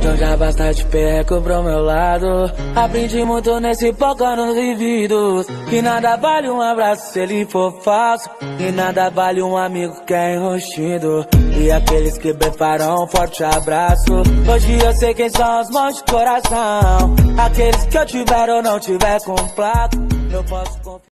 Então já basta de perreco pro meu lado. Aprendi muito nesse pouco anos vividos, que nada vale um abraço se ele for falso, e nada vale um amigo que é enrustido. E aqueles que bem farão um forte abraço. Hoje eu sei quem são os mãos de coração, aqueles que eu tiver ou não tiver com placa. Eu posso confiar.